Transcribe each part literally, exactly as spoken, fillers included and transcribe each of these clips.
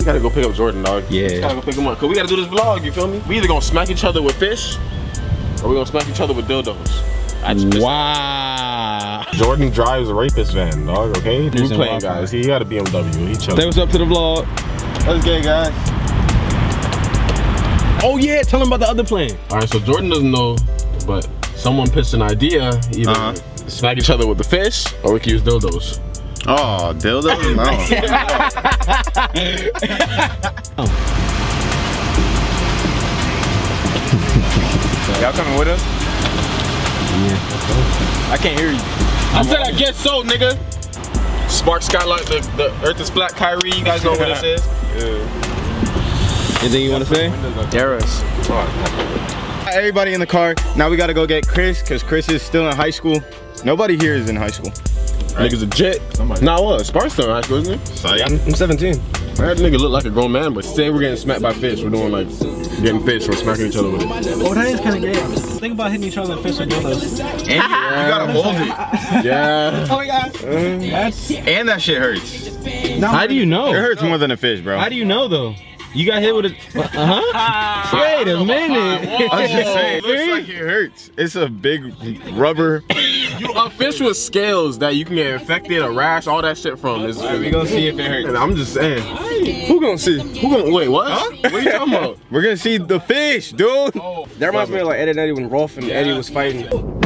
We gotta go pick up Jordan, dog. Yeah. We gotta go pick him up. Cause we gotta do this vlog, you feel me? We either gonna smack each other with fish, or we gonna smack each other with dildos. Wow. Jordan drives a rapist van, dog, okay? We Listen, playing, guys. He got a B M W. He chilling. Say what's up to the vlog. Let's get it, guys. Oh yeah, tell him about the other plan. All right, so Jordan doesn't know, but someone pitched an idea. Either uh-huh. smack each other with the fish, or we can use dildos. Oh, dildos? No. Y'all coming with us? Yeah. I can't hear you. I said I guess so, nigga. Spark Skylight, the, the Earth is flat, Kyrie, you guys know what this is? Yeah. Anything you want to say? Dare us. Everybody in the car. Now we gotta go get Chris, because Chris is still in high school. Nobody here is in high school. Right. Nigga's a jet. Somebody. Nah, what? Spark's still in high school, isn't he? So, yeah. I'm seventeen. That nigga look like a grown man, but say we're getting smacked by fish. We're doing like getting fish or smacking each other with it. Oh, that is kind of gay. Think about hitting each other with fish with dildos. And you, you gotta hold it. Yeah. Oh my god. Mm. That's... And that shit hurts. No, how do you know? It hurts more than a fish, bro. How do you know though? You got hit with a. Uh huh. Wait a minute. I was just saying, it looks like it hurts. It's a big rubber. You a fish with scales that you can get infected, a rash, all that shit from. Is we gonna see if it hurts. And I'm just saying. Who gonna see? Who gonna wait? What? Huh? What are you talking about? We're gonna see the fish, dude. Oh, that reminds me of like Ed and Eddie when Rolf and yeah. Eddie was fighting.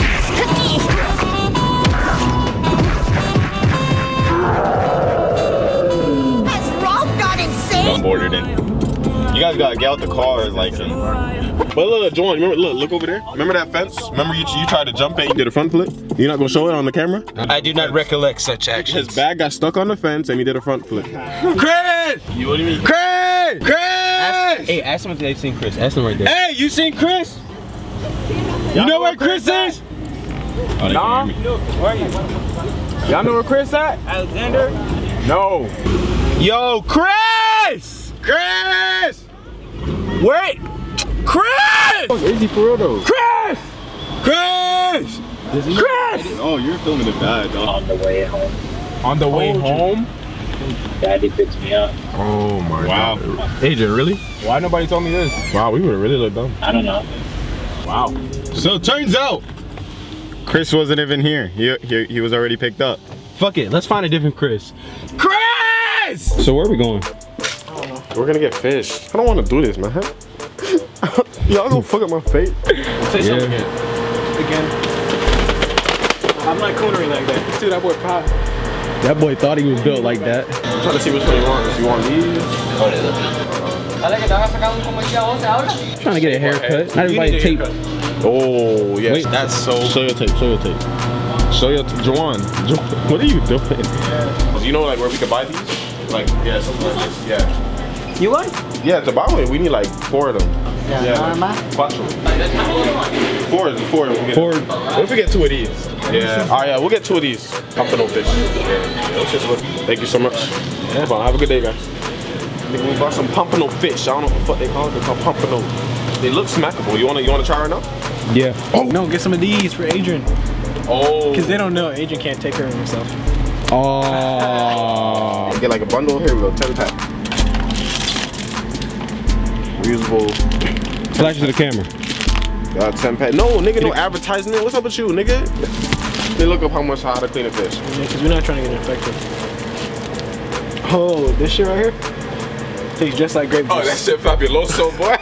Has Rolf got insane? I'm boarded in. You guys gotta get out the car, like. And... But look, look, Joan, remember, look, look over there. Remember that fence? Remember you, you tried to jump it, you did a front flip? You're not gonna show it on the camera? I do not recollect such actions. His bag got stuck on the fence and he did a front flip. Chris! You what do you mean? Chris! Chris! Ask, hey, ask him if they've seen Chris. Ask him right there. Hey, you seen Chris? You know where Chris is? Oh, nah. Where are you? Y'all know where Chris at? Alexander? No. Yo, Chris! Chris! Wait! Chris! Is he for real though? Chris! Chris! Chris! Oh, you're filming it bad, dog. On the way home. On the way home? Daddy picks me up. Oh my wow. god. Wow. Adrian, really? Why nobody told me this? Wow, we would've really looked dumb. I don't know. Wow. So turns out, Chris wasn't even here. He, he, he was already picked up. Fuck it, let's find a different Chris. Chris! So where are we going? We're gonna get fish. I don't wanna do this, man. Y'all gonna fuck up my fate. Say yeah. something again. Again. I'm not cornering like that. Dude, that boy pop. That boy thought he was built like that. I'm trying to see which one you want. You want these? Trying to get a haircut. Not everybody tape. Oh, yes. Wait, that's so. Show your tape, show your tape. Show your tape. Juwan, Juwan, what are you doing? Yeah. You know, like, where we can buy these? Like, yeah, something like this. Yeah. You what? Yeah, to buy one, we need like four of them. Yeah, yeah like quattro. Four, four. We'll four. What if we get two of these? Yeah. All right, yeah, we'll get two of these. Pompano fish. Yeah. Thank you so much. Yeah. Have a good day, guys. Nigga, we bought some pompano fish. I don't know what the fuck they call it. They're called pompano. They look smackable. You wanna, you wanna try right now? Yeah. Oh no, get some of these for Adrian. Oh. Because they don't know Adrian can't take care of himself. Oh. Get like a bundle. Here we go. Ten pack. Reusable. Flash to the camera. Uh, ten pack. No, nigga, no advertisement. What's up with you, nigga? They look up how much how to clean a fish. Yeah, because we're not trying to get infected. Oh, this shit right here tastes just like grape juice. Oh, that shit fabuloso, boy.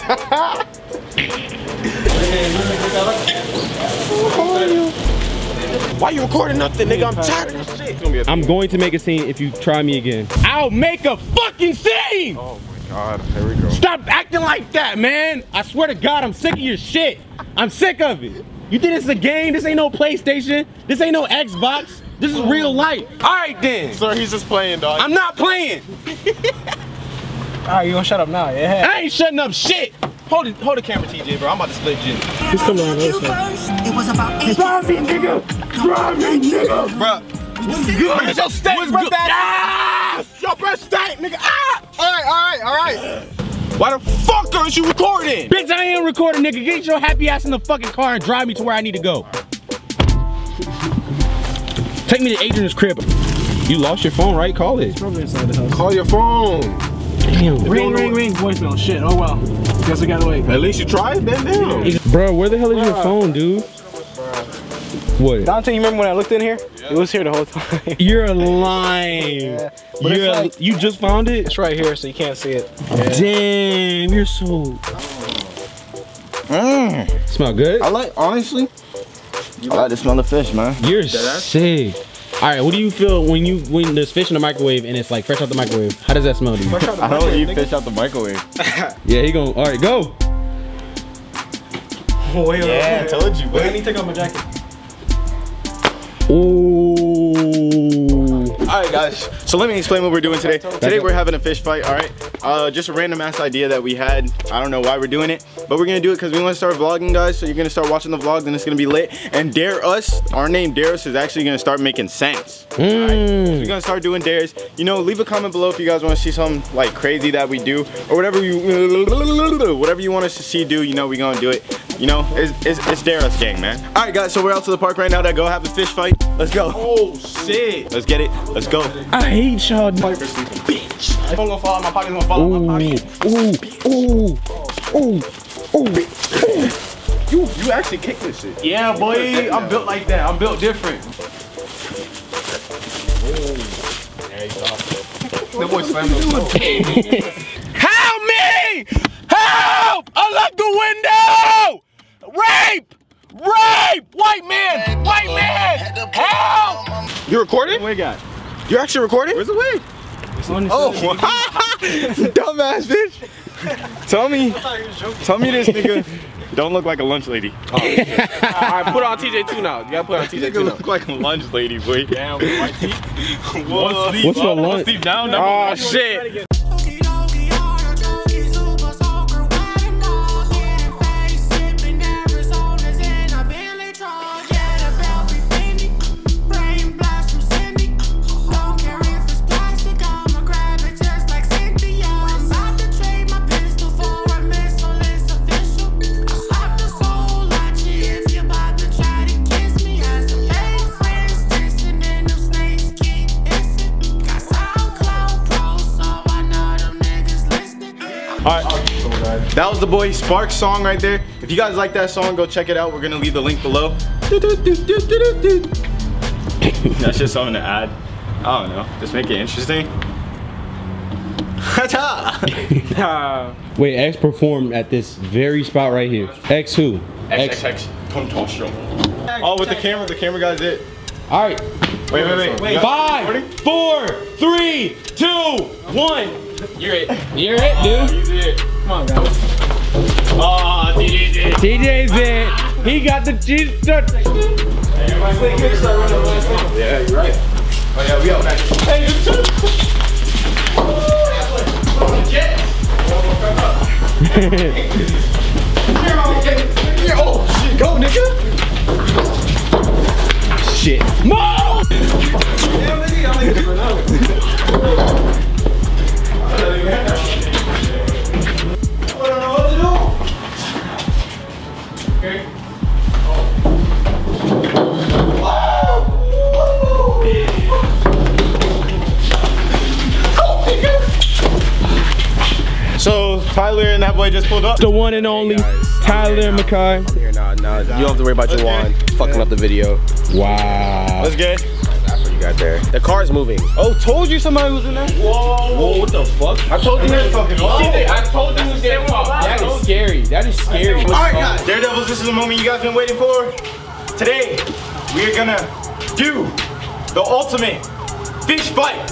Why you recording nothing, nigga? I'm tired of this shit. I'm going to make a scene if you try me again. I'll make a fucking scene! Oh my god, here we go. Stop acting like that, man! I swear to God, I'm sick of your shit. I'm sick of it. You think this is a game? This ain't no PlayStation. This ain't no Xbox. This is real life. All right then. Sir, he's just playing, dog. I'm not playing. All right, you gonna shut up now? Yeah. I ain't shutting up shit. Hold it, hold the camera, T J, bro. I'm about to split you. Who's coming on this side? It was about eight. Drive me, nigga. Drive me, nigga. Bro. What's good? It's your steak, What's bro. good? Ah! Your breath stank, nigga. Ah! All right, all right, all right. Why the fuck aren't you recording? Bitch, I ain't recording, nigga. Get your happy ass in the fucking car and drive me to where I need to go. Take me to Adrian's crib. You lost your phone, right? Call it. It's probably inside the house. Call your phone. Damn. Ring, ring, ring. Voicemail. Shit. Oh well. Guess I gotta wait. At least you tried, then damn. Bro, where the hell is your phone, dude? What? Dante, you remember when I looked in here? Yeah. It was here the whole time. You're lying. Yeah. You're like, you just found it? It's right here, so you can't see it. Yeah. Damn, you're so. Mm. Smell good? I like, honestly, I like to smell the fish, man. You're sick. All right, what do you feel when you when there's fish in the microwave and it's like fresh out the microwave? How does that smell to you? I don't eat fish out the microwave. Yeah, he going. All right, go. Oh, wait, yeah, I told you. Wait, I need to take off my jacket. Ooh. All right, guys. So let me explain what we're doing today. Today we're having a fish fight. All right. Uh, just a random ass idea that we had. I don't know why we're doing it, but we're gonna do it because we want to start vlogging, guys. So you're gonna start watching the vlogs, and it's gonna be lit. And Dare Us, our name Dare Us, is actually gonna start making sense. Mm. All right? So we're gonna start doing dares. You know, leave a comment below if you guys want to see something like crazy that we do, or whatever you whatever you want us to see do. You know, we gonna do it. You know, it's, it's, it's Dare Us gang, man. All right, guys. So we're out to the park right now to go have a fish fight. Let's go. Oh shit. Let's get it. Let's go. I hate y'all. Bitch. My phone gonna fall out, my pocket's gonna fall out my pocket. Ooh, ooh, ooh, ooh. You you actually kicked this shit. Yeah, boy. I'm built like that. I'm built different. That boy slammed the door. Help me! Help! Unlock the window! Rape! Rape! White man! White man! Help! You recording? What we got? You're actually recording? Where's the wig? Oh, dumbass bitch. Tell me, tell me this nigga don't look like a lunch lady. Oh, alright, put on T J two now. You gotta put on T J two Nigga now. look like a lunch lady, boy. Damn, white teeth. Whoa. What's for lunch? Sleep down, Oh shit. Alright, that was the boy Sparks song right there. If you guys like that song, go check it out. We're gonna leave the link below. That's just something to add. I don't know, just make it interesting. Wait, X performed at this very spot right here. X who? X X X. Oh, with the camera, the camera guy's it. All right. Wait, wait, wait. wait. Five, four, three, two, one. You're it. You're it, dude. He's it. Come on, guys. Oh, T J's it. T J's it. He got the cheese touch. Yeah, you're right. Oh yeah, we out back. Hey, you too. Oh shit, go nigga. Shit. No! So Tyler and that boy just pulled up. The one and only Tyler Mackay. I'm here now. Nah, you don't have to worry about Jawan fucking up the video. Wow. Let's get it. That's what you got there. The car's moving. Oh, told you somebody was in there. Whoa, whoa, what the fuck? I told you that fucking. I told you was getting popped. That is scary. That is scary. All right, guys. Daredevils, this is the moment you guys been waiting for. Today, we are gonna do the ultimate fish fight.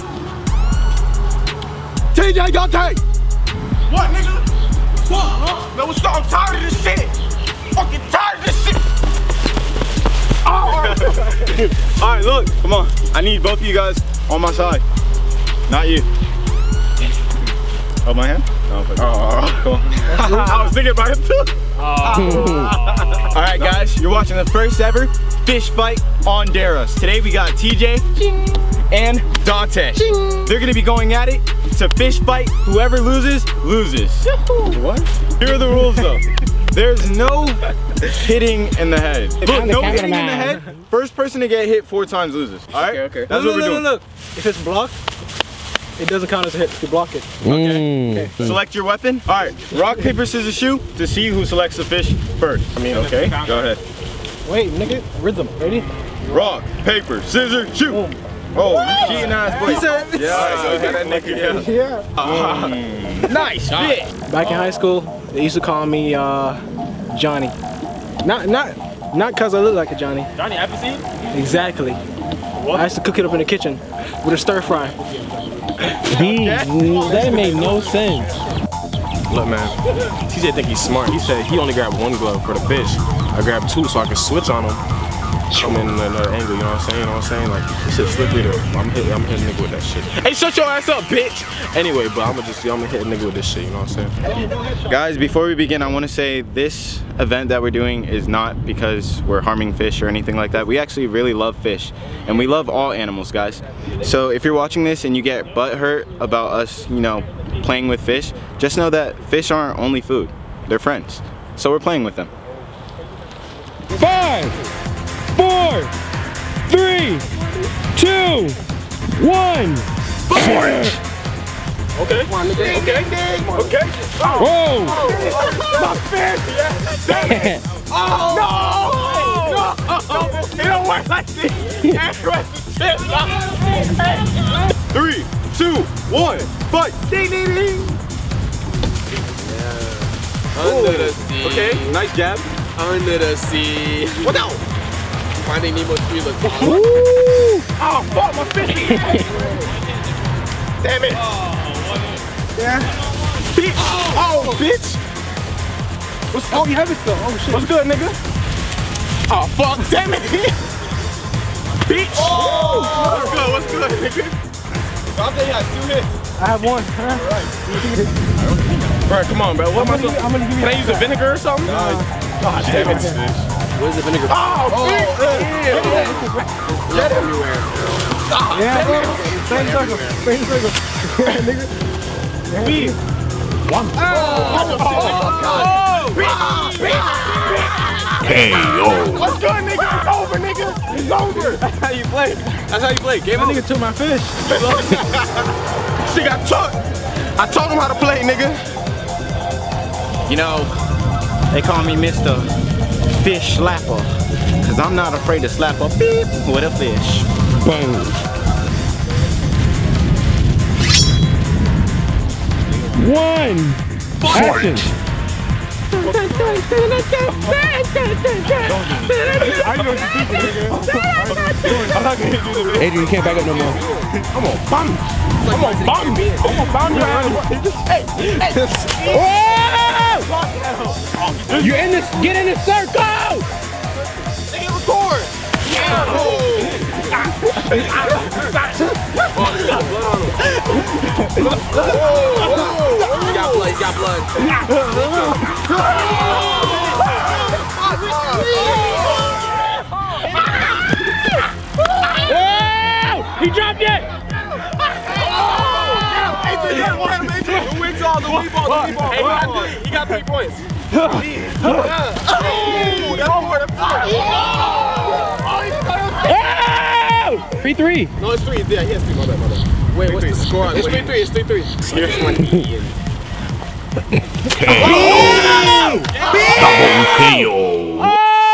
T J Dante! What, nigga? What, huh? Man, what's up? I'm tired of this shit. Fucking tired of this shit. Oh. All right, look, come on. I need both of you guys on my side. Not you. Oh, my hand? Oh, oh cool. I was thinking about it too. Oh. All right, guys, you're watching the first ever fish fight on Dare Us. Today we got T J and Dante. They're gonna be going at it. It's a fish fight. Whoever loses, loses. What? Here are the rules though. There's no hitting in the head. Look, no hitting in the head. First person to get hit four times loses. All right? Okay, okay. That's look, what we're look, doing. Look, look. If it's blocked, it doesn't count as a hit if you block it. Mm. Okay. Select your weapon. All right, rock, paper, scissors, shoot to see who selects the fish first. I mean, okay, go ahead. Wait, nigga, rhythm, ready? Rock, paper, scissors, shoot. Boom. Oh, you cheating ass boy. Yeah, so got that nigga, yeah. Yeah. Uh, nice fit. Back in high school, they used to call me uh, Johnny. Not, not, not cause I look like a Johnny. Johnny Appleseed? Exactly. What? I used to cook it up in the kitchen with a stir fry. He, that made no sense. Look, man, T J think he's smart. He said he only grabbed one glove for the fish. I grabbed two so I could switch on him. I'm in another angle, you know what I'm saying? You know what I'm saying? Like, this shit's slippery though. I'm hitting, I'm hitting nigga with that shit. Hey, shut your ass up, bitch! Anyway, but I'm gonna just, I'm gonna hit a nigga with this shit, you know what I'm saying? Guys, before we begin, I want to say this event that we're doing is not because we're harming fish or anything like that. We actually really love fish, and we love all animals, guys. So if you're watching this and you get butthurt about us, you know, playing with fish, just know that fish aren't only food. They're friends. So we're playing with them. Five, four, three, two, one. Okay. Okay. Okay. Okay. Whoa! My fish! Damn it! Oh no! No! It don't work like this! Three, two, one, fight! Ding, ding, ding! Under the sea. Okay, nice jab. Under the sea. What now? Finding Nemo three looks awesome. Woo! Oh, fuck my fish! Damn it! Yeah. Bitch! Oh, bitch! What's, Oh, you have it still. Oh shit. what's good, nigga? Oh, fuck! Damn it! Bitch! Oh. What's good? What's good, nigga? I think you got two hits. I have one. Huh? Bro, come on, bro. What am I supposed to I'm gonna give you. Can I use a vinegar or something? God damn it. Where's the vinegar? Oh, bitch! Jet everywhere. Yeah, bro. Same circle. Same circle. Yeah, nigga. Beef! One. Oh, K O. what's good, nigga? It's over, nigga. It's over. That's how you play. That's how you play. Game That over. nigga took my fish. She got took. I taught him how to play, nigga. You know, they call me Mister Fish Slapper, cause I'm not afraid to slap a beep with a fish. Boom. One. Action. Adrian, you can't back up no more. I'm gonna bomb you. I'm gonna bomb you. I'm gonna bomb you. Hey, hey. Whoa! You're in this. Get in the circle. They record. You got blood. You got blood. Whoa! He dropped it. The wings all, the wing ball, the wing ball. Hey, he got three. He got three points. Oh, that's more than four. Oh! Three three. No, it's three. Yeah, he has three. My bad, my bad. Wait, what's the score? It's three three. It's three three. Here's one Ian. K O. Double K O. Oh!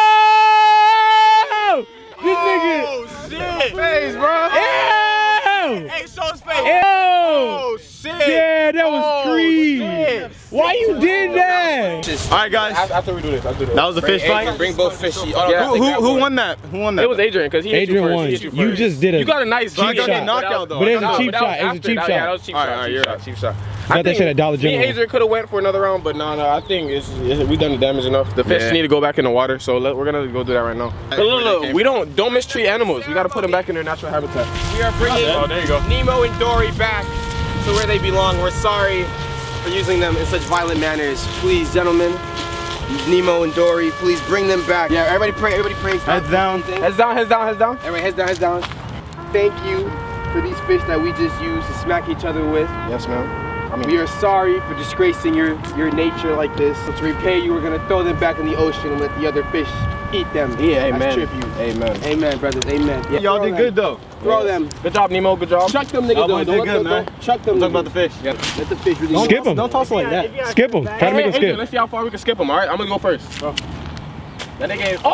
This nigga. Oh, shit. Face, bro. Ew! Hey, show his face. Ew! Oh, shit. Yeah, that was Oh, creep. shit. Why you did that? All right, guys. After we do this, after we do this. That was a fish fight. Bring both fishy. Oh, Yeah. Who, who, who won that? Who won that? It was Adrian, because he hit Adrian you first. won. He hit you, You first. just did a You got a nice So I cheap got shot. get knocked out though. But it was I a got- cheap But that was shot. It was a after cheap that. shot. Yeah, that was cheap All right, shot. all right, cheap you're shot. right. Cheap shot. Got that shit at Dollar Me and General. Adrian could have went for another round, but no, no, I think it's, it's, we done the damage enough. The fish Yeah. need to go back in the water, so let, we're gonna go do that right now. But look, look, we don't don't mistreat animals. We gotta put them back in their natural habitat. We are bringing Oh, there you go. Nemo and Dory back to where they belong. We're sorry for using them in such violent manners. Please, gentlemen, Nemo and Dory, please bring them back. Yeah, everybody pray. Everybody pray. Stop. Heads down. Heads down, heads down, heads down. Everybody, heads down, heads down. Thank you for these fish that we just used to smack each other with. Yes, ma'am. I mean, We are sorry for disgracing your, your nature like this. So to repay you, we're gonna throw them back in the ocean and let the other fish eat them. Yeah, I amen. strip you. Amen. Amen, brothers. Amen. Yeah, Y'all throw did them. good though. Throw them. Good job, Nemo. Good job. Chuck them niggas Y'all though. boys Don't did let good, them man. go. Chuck them. Talk about the fish. Let the fish really Don't Skip 'em. Don't toss it like that. Skip him. Try to make him Adrian, skip. let's see how far we can skip him. All right, I'm gonna go first. That nigga is. Oh!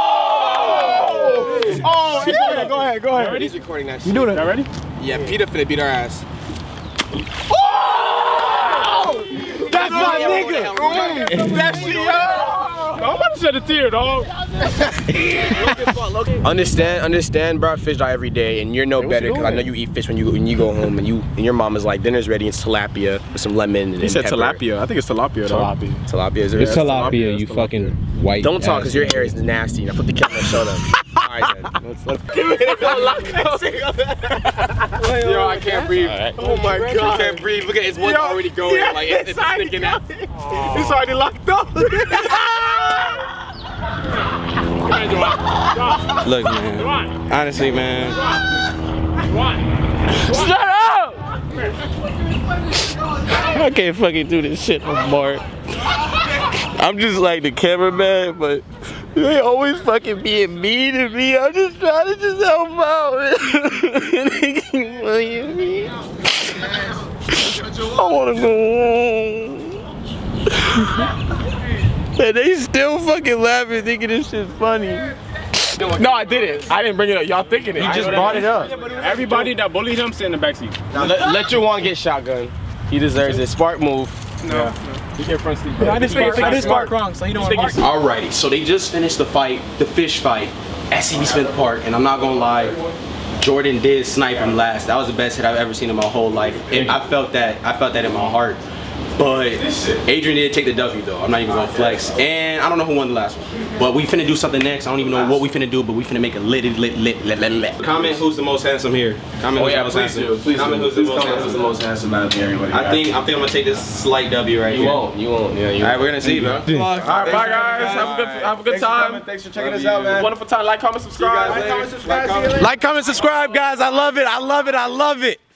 Oh, yeah. Go ahead. Go ahead. He's recording that shit. You doing it? Y'all ready? Yeah, Peter finna beat our ass. That's my nigga. That shit, yo! I'm about to shed a tear, dog. Understand, understand, bro. Fish die every day, and you're no better because I know you eat fish when you when you go home, and you and your mom is like, dinner's ready. It's tilapia with some lemon. And He said pepper. tilapia. I think it's tilapia, though. Tilapia. Tilapia is It's there? tilapia, you Tilapia. fucking white. Don't talk ass because your nigga. hair is nasty. Now put the camera and show them. All right, then. Let's, let's... Yo, I can't breathe. Oh my God! I can't breathe. Look at his one already going. Yeah, like it's, it's it's already sticking out. It's already locked up. Look, man. Honestly, man. Shut up! I can't fucking do this shit no more. I'm just like the cameraman, but they always fucking being mean to me. I'm just trying to just help out. And they keep playing me. I wanna go home. And they still fucking laughing, thinking this shit's funny. No, I didn't. I didn't bring it up. Y'all thinking it. You just brought it up. Everybody that bullied him sit in the backseat. Let, let your one get shotgun. He deserves it. Smart move. No. You get front seat. I did spark, I did spark wrong, so you don't want to Alrighty, so they just finished the fight, the fish fight, at C B Smith Park, and I'm not gonna lie, Jordan did snipe him last. That was the best hit I've ever seen in my whole life. And I felt that, I felt that in my heart. But Adrian did take the W though. I'm not even gonna flex. And I don't know who won the last one. But we finna do something next. I don't even know what we finna do, but we finna make it lit, lit, lit, lit, lit, lit. Comment who's the most handsome here. Comment Oh who's yeah, the most please handsome. do. Please Comment do. who's the Please most comment handsome. who's the most handsome out of everybody. I think, I think I'm gonna take this slight W right You here. won't. You won't. Yeah, you Alright, we're gonna see, bro. Alright, bye guys. Have a good, have a good time. Thanks for checking us out, man. Wonderful time. Like, comment, subscribe. Like, comment, subscribe. Like, comment, subscribe, guys. I love it. I love it. I love it.